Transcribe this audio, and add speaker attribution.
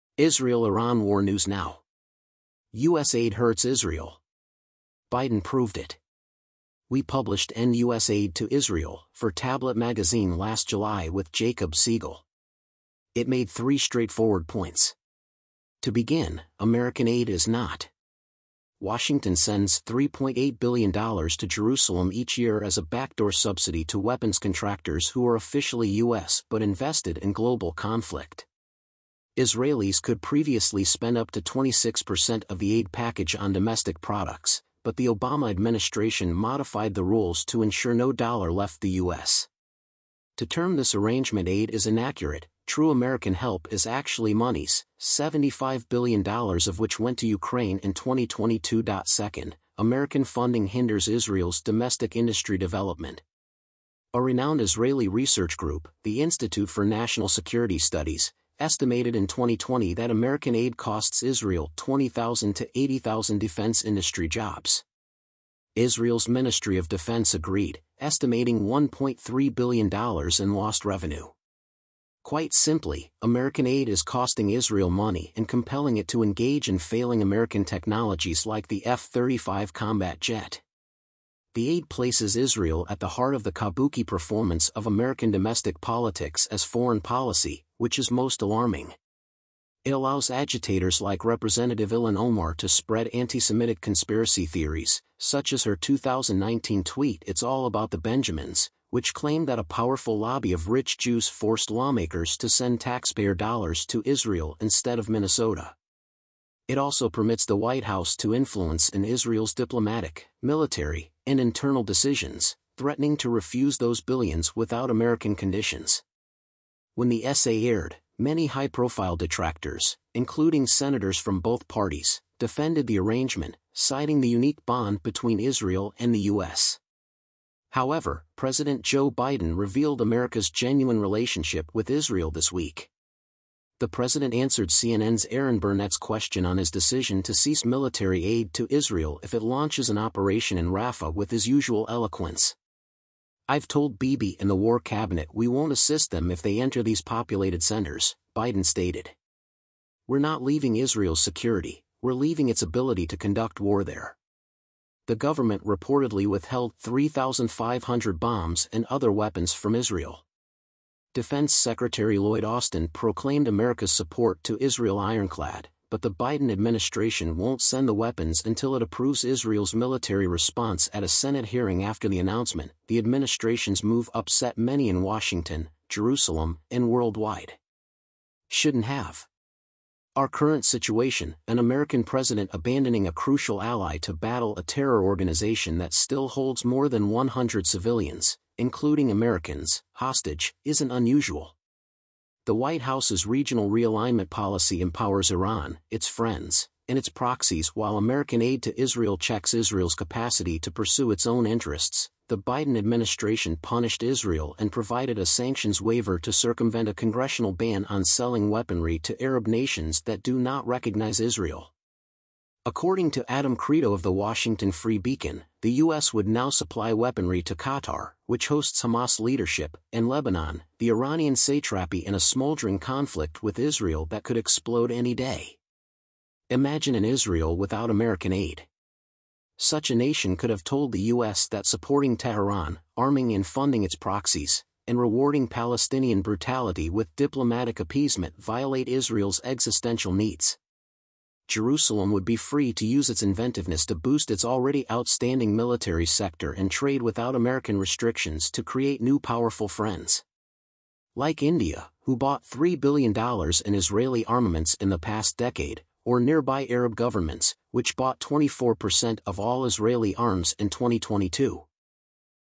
Speaker 1: Israel-Iran war news now. U.S. aid hurts Israel. Biden proved it. We published U.S. aid to Israel for Tablet magazine last July with Jacob Siegel. It made 3 straightforward points. To begin, American aid is not. Washington sends $3.8 billion to Jerusalem each year as a backdoor subsidy to weapons contractors who are officially U.S. but invested in global conflict. Israelis could previously spend up to 26% of the aid package on domestic products, but the Obama administration modified the rules to ensure no dollar left the U.S. To term this arrangement aid is inaccurate. True American help is actually monies, $75 billion of which went to Ukraine in 2022. Second, American funding hinders Israel's domestic industry development. A renowned Israeli research group, the Institute for National Security Studies, estimated in 2020 that American aid costs Israel 20,000 to 80,000 defense industry jobs. Israel's Ministry of Defense agreed, estimating $1.3 billion in lost revenue. Quite simply, American aid is costing Israel money and compelling it to engage in failing American technologies like the F-35 combat jet. The aid places Israel at the heart of the kabuki performance of American domestic politics as foreign policy, which is most alarming. It allows agitators like Representative Ilhan Omar to spread anti-Semitic conspiracy theories, such as her 2019 tweet "It's all about the Benjamins," which claimed that a powerful lobby of rich Jews forced lawmakers to send taxpayer dollars to Israel instead of Minnesota. It also permits the White House to influence in Israel's diplomatic, military, and internal decisions, threatening to refuse those billions without American conditions. When the essay aired, many high-profile detractors, including senators from both parties, defended the arrangement, citing the unique bond between Israel and the U.S. However, President Joe Biden revealed America's genuine relationship with Israel this week. The president answered CNN's Aaron Burnett's question on his decision to cease military aid to Israel if it launches an operation in Rafah with his usual eloquence. "I've told Bibi and the War Cabinet we won't assist them if they enter these populated centers," Biden stated. "We're not leaving Israel's security, we're leaving its ability to conduct war there." The government reportedly withheld 3,500 bombs and other weapons from Israel. Defense Secretary Lloyd Austin proclaimed America's support to Israel ironclad, but the Biden administration won't send the weapons until it approves Israel's military response at a Senate hearing. After the announcement, the administration's move upset many in Washington, Jerusalem, and worldwide. Shouldn't have. Our current situation, an American president abandoning a crucial ally to battle a terror organization that still holds more than 100 civilians, including Americans, hostage, isn't unusual. The White House's regional realignment policy empowers Iran, its friends, and its proxies while American aid to Israel checks Israel's capacity to pursue its own interests. The Biden administration punished Israel and provided a sanctions waiver to circumvent a congressional ban on selling weaponry to Arab nations that do not recognize Israel. According to Adam Credo of the Washington Free Beacon, the U.S. would now supply weaponry to Qatar, which hosts Hamas leadership, and Lebanon, the Iranian satrapy, in a smoldering conflict with Israel that could explode any day. Imagine an Israel without American aid. Such a nation could have told the U.S. that supporting Tehran, arming and funding its proxies, and rewarding Palestinian brutality with diplomatic appeasement violate Israel's existential needs. Jerusalem would be free to use its inventiveness to boost its already outstanding military sector and trade without American restrictions to create new powerful friends. Like India, who bought $3 billion in Israeli armaments in the past decade, or nearby Arab governments, which bought 24% of all Israeli arms in 2022.